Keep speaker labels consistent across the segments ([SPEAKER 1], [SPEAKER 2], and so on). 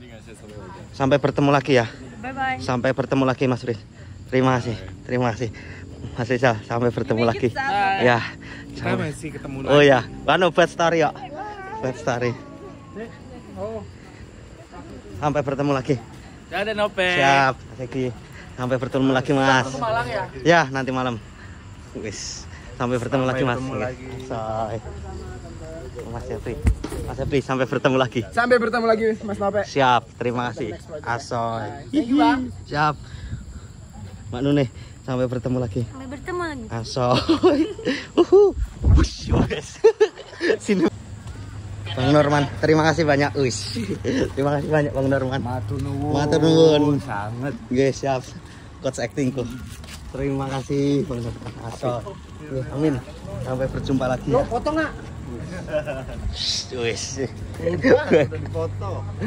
[SPEAKER 1] Sampai bertemu lagi ya.
[SPEAKER 2] Bye-bye.
[SPEAKER 1] Sampai bertemu lagi Mas Fris. Terima kasih. Terima kasih. Mas Rizal, sampai bertemu lagi. Ya.
[SPEAKER 3] Sampai sih ketemu lagi.
[SPEAKER 1] Oh ya, anu bad story ya. Bad story. Sampai bertemu lagi.
[SPEAKER 3] Dadah Nope.
[SPEAKER 1] Siap, Segi. Sampai bertemu lagi Mas.
[SPEAKER 3] Malang ya?
[SPEAKER 1] Ya, nanti malam. Wis. Sampai bertemu lagi Mas. Say. Mas Jeffrey. Mas Jeffrey, sampai bertemu lagi.
[SPEAKER 3] Sampai bertemu lagi Mas Nope.
[SPEAKER 1] Siap, terima kasih. Asoy. Siap. Mak Nune, sampai bertemu lagi.
[SPEAKER 2] Sampai bertemu lagi.
[SPEAKER 1] Asoy. Wush, wes. Sini. Bang Norman, terima kasih banyak. Wis. Terima kasih banyak Bang Norman.
[SPEAKER 3] Matur nuwun.
[SPEAKER 1] Matur nuwun.
[SPEAKER 3] Sangat.
[SPEAKER 1] Nggih, siap. Coach actingku. Terima kasih Bang Norman. Asoy. Amin. Sampai berjumpa lagi.
[SPEAKER 3] Lo foto nggak?
[SPEAKER 1] Wis.
[SPEAKER 3] Foto.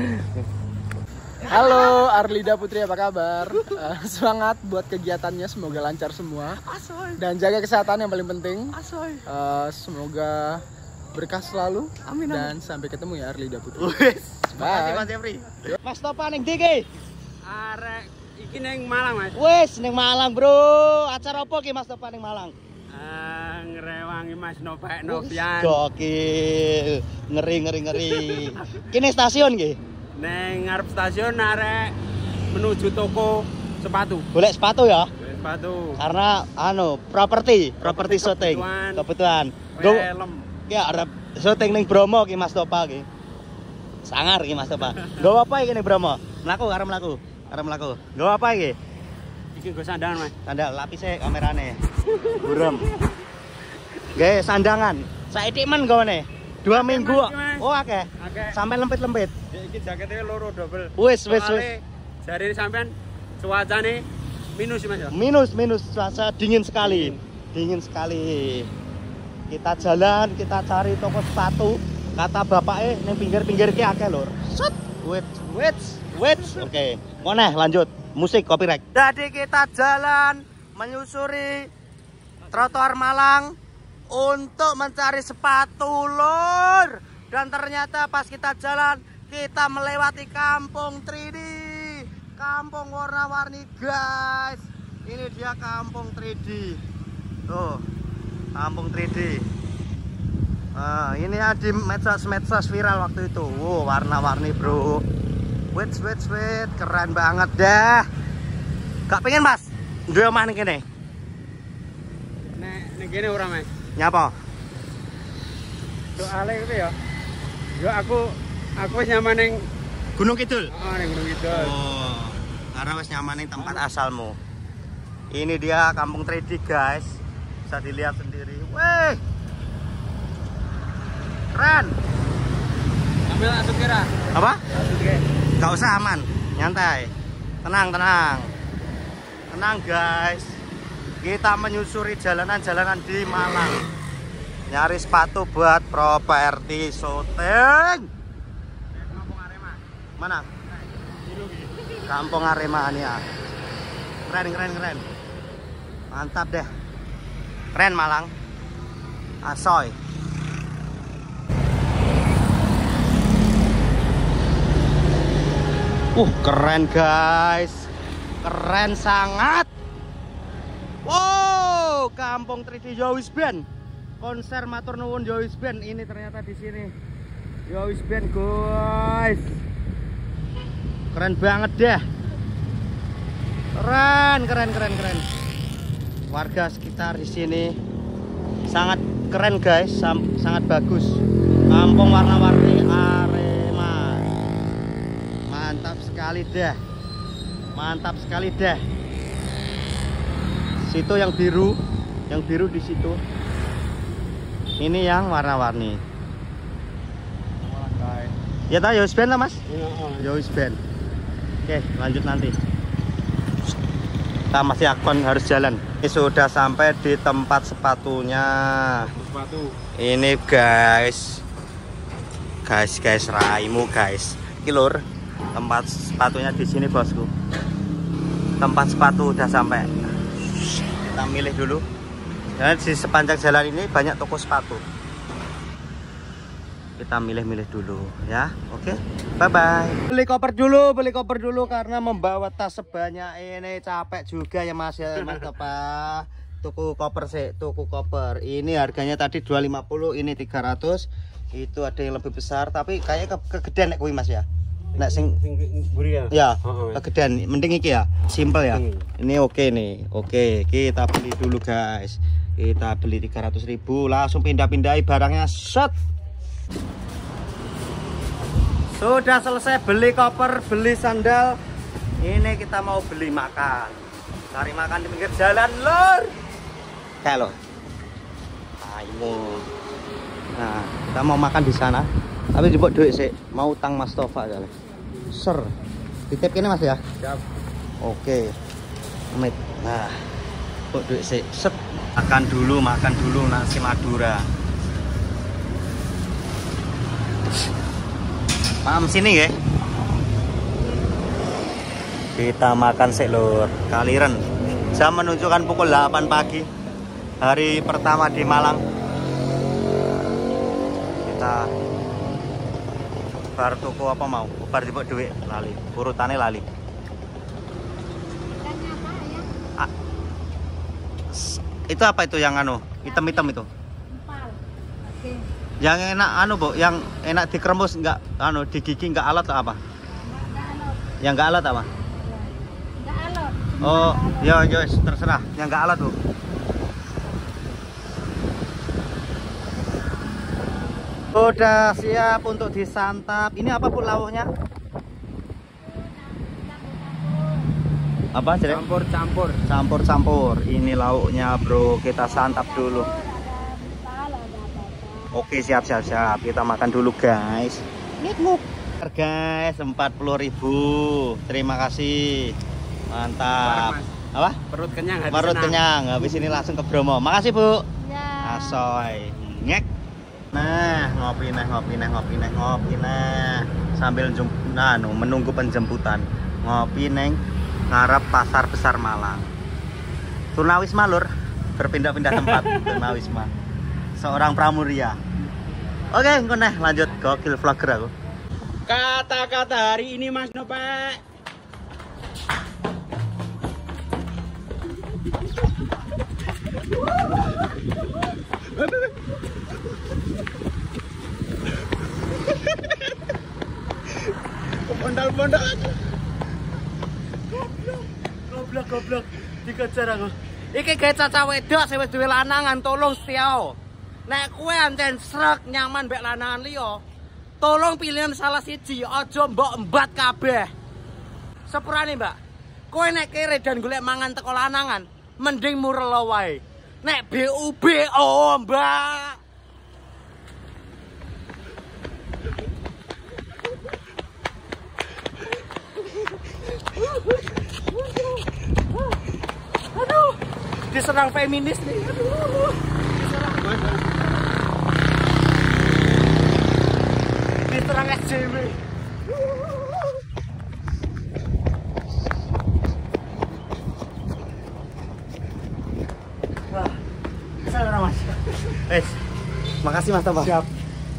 [SPEAKER 3] Halo Arlida Putri, apa kabar? Semangat buat kegiatannya, semoga lancar semua. Dan jaga kesehatan yang paling penting. Semoga berkah selalu. Amin. Dan sampai ketemu ya Arlida Putri.
[SPEAKER 1] Bye. Mas Jeffrey. Mas Topa ning ndi ki?
[SPEAKER 4] Arek iki ning Malang, Mas.
[SPEAKER 1] Wis ning Malang, Bro. Acara apa ki Mas Topa ning Malang?
[SPEAKER 4] Ngrewangi Mas Nopek Novian.
[SPEAKER 1] Gokil. Ngeri. Kini stasiun ki?
[SPEAKER 4] Neng ngarep stasiun arek menuju toko sepatu.
[SPEAKER 1] Golek sepatu ya?
[SPEAKER 4] Sepatu.
[SPEAKER 1] Karena properti syuting. Kebetulan.
[SPEAKER 4] Film.
[SPEAKER 1] Ya arep syuting ning Bromo ki Mas Topa ki. Sangar ki Mas Topa. Nggawa apa iki ning Bromo? Arep mlaku. Nggawa apa iki?
[SPEAKER 4] Iki nggo sandangan, Mas.
[SPEAKER 1] Sandal lapise kamerane. Burem. Nggih, sandangan. Saiki men gawane. 2 minggu kok. Oh akeh. Sampai lempit-lempit.
[SPEAKER 4] Iki jakete loro double.
[SPEAKER 1] Wis.
[SPEAKER 4] Jari sampean cuacane minus, Mas.
[SPEAKER 1] Minus cuaca dingin sekali. Kita jalan, kita cari toko sepatu. Kata bapaknya ning pinggir-pinggir ki akeh lur. Set. Wait. Oke. Moneh lanjut. Musik copyright. Jadi kita jalan menyusuri trotoar Malang untuk mencari sepatu lur. Dan ternyata pas kita jalan kita melewati kampung 3D. Kampung warna-warni guys. Ini dia kampung 3D. Tuh. Kampung 3D. Ini ya di medsos viral waktu itu. Wow, warna-warni bro. Wait, keren banget dah. Gak pengen Mas? Duwe omah ning kene.
[SPEAKER 4] Ning kene ora, Mas.
[SPEAKER 1] Nyapa?
[SPEAKER 4] Soale kuwi ya. Yo aku wis nyaman ning
[SPEAKER 1] Gunung Kidul.
[SPEAKER 4] ning Gunung Kidul.
[SPEAKER 1] Oh. Karena wis nyaman ning tempat asalmu. Ini dia kampung 3D guys. Bisa dilihat sendiri. Weh. Keren.
[SPEAKER 4] Ambil asut kira.
[SPEAKER 1] Apa?
[SPEAKER 4] Asut kira.
[SPEAKER 1] Gak usah, aman, nyantai, tenang guys. Kita menyusuri jalanan-jalanan di Malang, nyari sepatu buat properti syuting.
[SPEAKER 4] Kampung Arema.
[SPEAKER 1] Mana? Kampung Arema nih ya. Keren. Mantap deh. Keren Malang. Asoy. Keren guys. Keren sangat. Wow, kampung 3D Yowis Band. Konser matur nuwun Yowis Band ini ternyata di sini. Yowis Band guys. Keren banget deh. Keren. Warga sekitar di sini sangat keren guys, sangat bagus. Kampung warna-warni Arema. Mantap sekali deh. Situ yang biru di situ. Ini yang warna-warni. Ya tahu Yowis Band lah Mas. Yowis Band. Oke, lanjut nanti. Kita masih harus jalan. Ini sudah sampai di tempat sepatunya. Ini guys, raimu guys. Kilur. Tempat sepatunya di sini bosku. Tempat sepatu udah sampai. Kita milih dulu. Dan di sepanjang jalan ini banyak toko sepatu. kita milih-milih dulu ya. Oke, bye bye. Beli koper dulu karena membawa tas sebanyak ini capek juga ya Mas ya, Mas apa? Tuku koper. Ini harganya tadi 250, ini 300. Itu ada yang lebih besar tapi kayaknya kegedean nek kuwi Mas ya. Nek sing buri ya. Ya, kegedean. Mending iki ya, simple ya. Ini oke nih. Oke, kita beli dulu guys. Kita beli 300.000, langsung pindah-pindahi barangnya. Set. Sudah selesai beli koper, beli sandal. Ini kita mau beli makan. Cari makan di pinggir jalan, lur. Kayak lo. Ayo. Nah, kita mau makan di sana. Tapi jebok duit sih. Mau utang Mas Tova kali. Ser. Titip ini Mas ya? Siap. Oke. Amit. Nah. Jebok duit sih. Set. Makan dulu nasi Madura. Paham sini ya. Kita makan sih lur. Kaliren. Jam menunjukkan pukul 8 pagi. Hari pertama di Malang. Kita bar tuku apa mau? Bar dipok duit lali. Urutannya lali. Itu apa itu yang anu? Hitam-hitam itu? Yang enak anu Bu, yang enak dikremus enggak anu digigih enggak alat atau apa? Yang enggak alat apa? Enggak alat. Oh, ya terserah. Yang enggak alat Bu. Udah siap untuk disantap. Ini apa Bu lauknya? Apa? Campur-campur. Ini lauknya Bro. Kita santap dulu. Oke, siap. Kita makan dulu, guys. Ngik-nguk. Guys, 40.000. Terima kasih. Mantap. Apa?
[SPEAKER 4] Perut kenyang.
[SPEAKER 1] Habis ini langsung ke Bromo. Makasih, Bu.
[SPEAKER 2] Ya.
[SPEAKER 1] Asoy. Ngek. Nah, ngopi nah. Sambil menunggu penjemputan. Ngopi neng ngarep Pasar Besar Malang. Tunawisma lur. Berpindah-pindah tempat. Tunawisma. Seorang pramuria. Oke, ngoneh lanjut gokil vlogger aku.
[SPEAKER 4] Kata-kata hari ini Mas Nova. Bondal-bondal aja. Goblok dikejar aku. Iki gawe caca wedok sing wis duwe lanangan tolong setia. Nek kowe ancen srek nyaman mbek lanangan liya, tolong pilihan salah siji, aja mbok embat kabeh. Sepurane, Mbak. Kowe nek kere dan golek mangan teko lanangan, mending murelo wae. Nek BUB oh, Mbak. Aduh, diserang feminis nih. Aduh. Diserang SJW. Wah, kesana Mas.
[SPEAKER 1] Makasih Mas Tova.
[SPEAKER 4] Siap.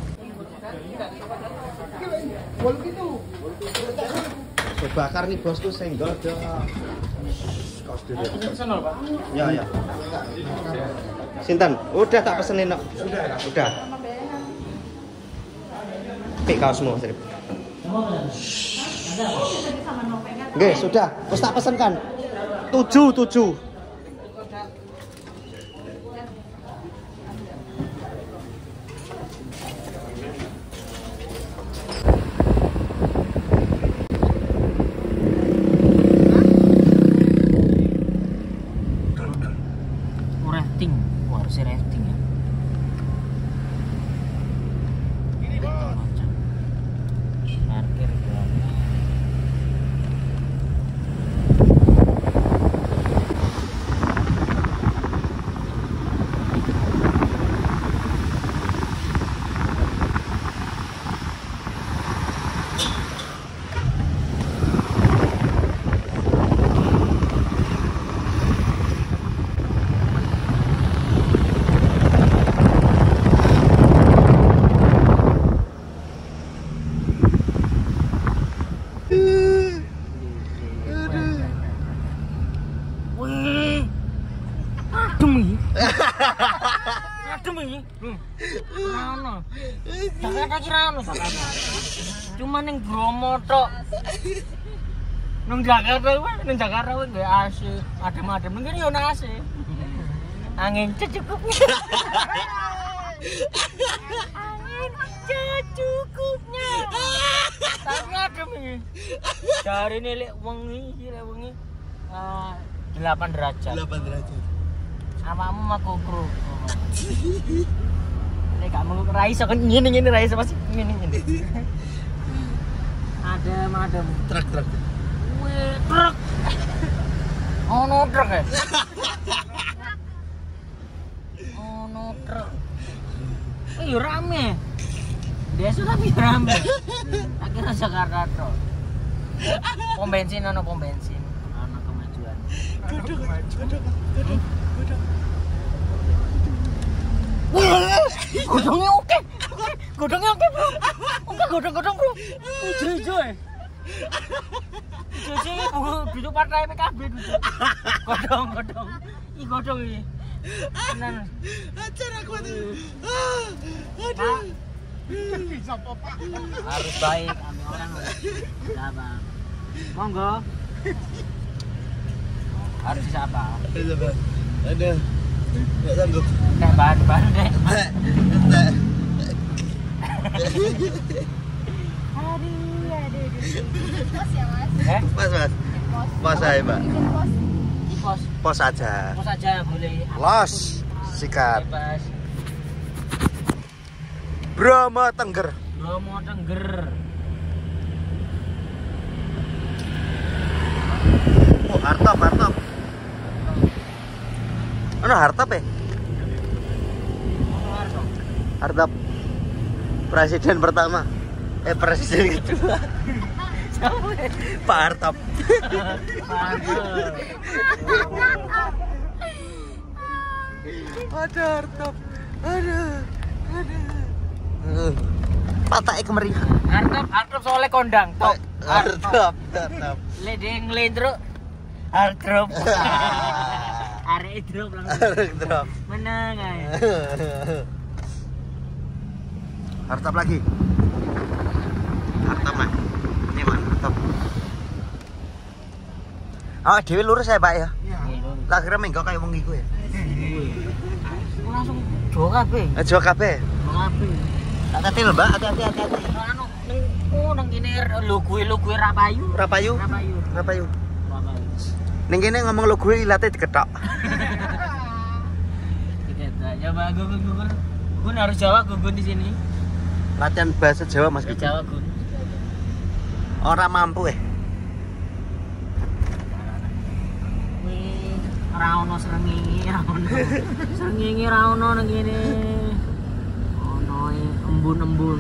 [SPEAKER 1] Bakar nih bosku senggol dong. Kaos dulu. Pak. Ya. Sinten? Udah tak pesenin kok. Udah. Pik kaosmu, Srip. Nggih, sudah. Wis tak pesenkan. 7.
[SPEAKER 2] Harusnya rafting ya. Parkir bengi. Ora ono. Jakarta ki ora ono Jakarta. Cuma ning Bromo tok. Nang Jakarta kuwi nggak AC, adem-adem. Mungkin yo ono AC. Angin secukupnya. Angin secukupnya. Tapi adem iki. Dari ini lek wengi 8 derajat. 8 derajat. Awakmu mah kokro. Nek kamu ra iso kan ngene ra iso masih ngene. Adem. Truk. Wih, truk. Ono truk ya. Ono truk. Yo rame. Biasa tapi rame. Akhirnya Jakarta truk. Pom bensin. Ono kemajuan. Godongnya oke. Godongnya oke, Bro. Godong, Bro. Ijo ya. Ijo duduk partai PKB duduk. Godong. Ih godong iki. Tenan. Ajar aku tuh. Aduh. Bisa apa? Harus baik sama orang. Ya, Bang. Monggo. Harus disapa.
[SPEAKER 1] Ada. Enggak sanggup.
[SPEAKER 2] Enggak bahan deh.
[SPEAKER 1] Enggak.
[SPEAKER 2] Aduh.
[SPEAKER 5] Pos ya, Mas?
[SPEAKER 1] Mas. Pos aja, Mbak. Pos aja.
[SPEAKER 2] Pos aja boleh.
[SPEAKER 1] Los. Sikat.
[SPEAKER 2] Bebas.
[SPEAKER 1] Bromo Tengger. Oh, hartop. Ono hartop ya? Hartop. Presiden pertama. Presiden kedua. Pak Hartop. Ada Hartop. Ada. Patake kemerihan.
[SPEAKER 2] Hartop soalnya kondang. Top.
[SPEAKER 1] Hartop.
[SPEAKER 2] Ledeng lendro. Hartop. Arek drop langsung. Menang ae.
[SPEAKER 1] Hartop lagi. Hartop mah. Ini mah hartop. Oh, dhewe lurus ya, Pak ya?
[SPEAKER 2] Iya.
[SPEAKER 1] Tak kira mengko kaya wong iku ya.
[SPEAKER 2] Langsung jo kabeh.
[SPEAKER 1] Jo kabeh. Tak tetil, Mbak. Hati-hati.
[SPEAKER 2] Nang kene lho gue Rapayu.
[SPEAKER 1] Rapayu. Ning kene ngomong lo gue ilate diketok.
[SPEAKER 2] Coba Gun harus Jawa Gun di sini.
[SPEAKER 1] Latihan bahasa Jawa Mas.
[SPEAKER 2] Jawa Gun.
[SPEAKER 1] Ora mampu
[SPEAKER 2] Wih, ora ono srengenge ra ono nang kene. Ono embun.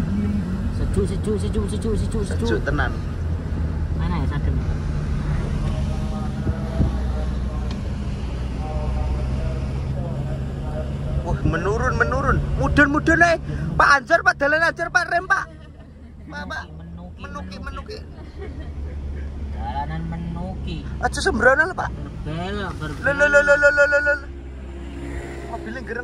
[SPEAKER 2] Sejuk
[SPEAKER 1] tenan.
[SPEAKER 2] Mana ya sadem?
[SPEAKER 1] Menurun. Mudun ae. Pak Anjar, Pak dalan Anjar, Pak rem, Pak. Pak. Menuki.
[SPEAKER 2] Jalanan menuki.
[SPEAKER 1] Aja sembrono lho, Pak.
[SPEAKER 2] Belok.
[SPEAKER 1] Lho. Mobilnya gereng.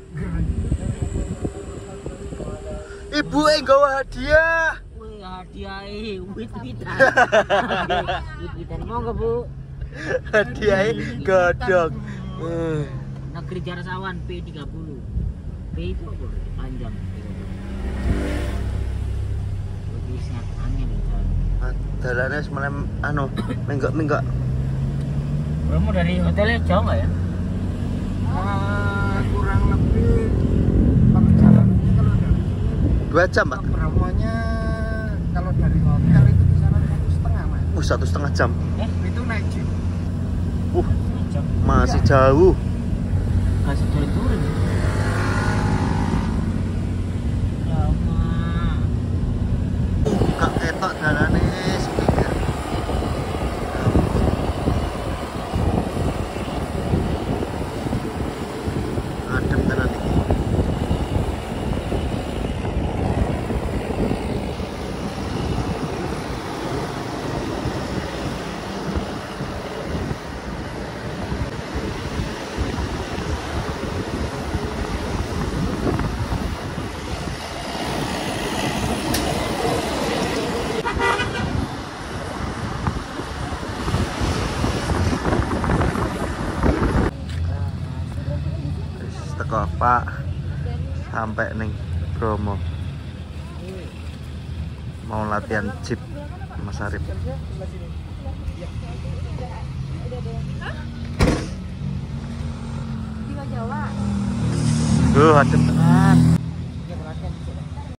[SPEAKER 1] Ibu nggawa hadiah.
[SPEAKER 2] Wih, hadiah wit-witan. Wit-witan monggo, Bu.
[SPEAKER 1] Hadiah godhong.
[SPEAKER 2] Negeri Jarasawan P30. P itu apa? Panjang. Bisa angin jalan.
[SPEAKER 1] Dalane semalem menggok.
[SPEAKER 2] Kamu dari hotelnya jauh nggak ya?
[SPEAKER 3] Kurang lebih perjalanannya kalau dari
[SPEAKER 1] 2 jam, Pak.
[SPEAKER 3] Bromonya kalau dari hotel itu kisaran 1,5 Mas.
[SPEAKER 1] 1,5 jam.
[SPEAKER 3] Itu naik jeep.
[SPEAKER 1] Masih jauh.
[SPEAKER 2] Masih turun.
[SPEAKER 1] Kak ketok dalane sepikir. Adem tenan iki. teko Pak sampai ning Bromo. Mau latihan jeep Mas Arif.
[SPEAKER 5] Jawa.
[SPEAKER 1] Adem tenan.